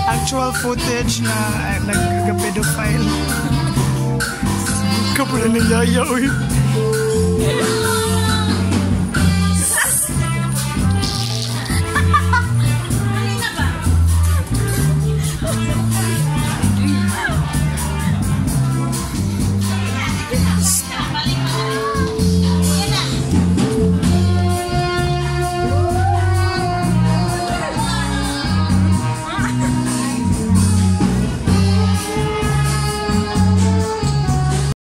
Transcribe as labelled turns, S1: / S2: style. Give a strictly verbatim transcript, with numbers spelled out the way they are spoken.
S1: actual footage na uh, nag-pedophile. Kapula na yaya, uy.